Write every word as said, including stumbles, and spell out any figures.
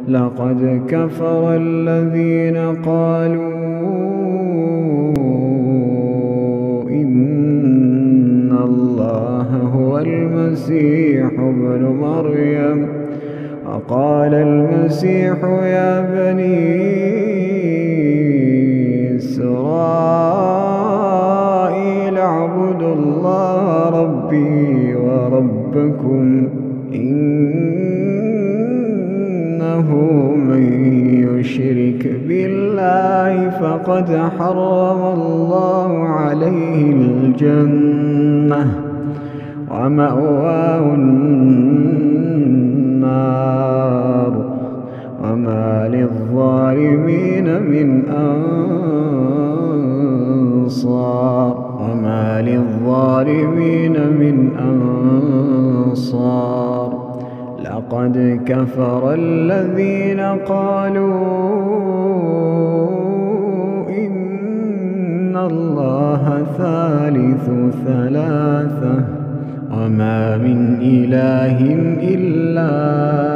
لقد كفر الذين قالوا إن الله هو المسيح ابن مريم. وقال المسيح يا بني إسرائيل اعبدوا الله ربي وربكم إنه من يشرك بالله فقد حرم الله عليه الجنة ومأواه النار وما للظالمين من أنصار وما للظالمين من أنصار لقد كفر الذين قالوا إن الله ثالث ثلاثة وما من إله إلا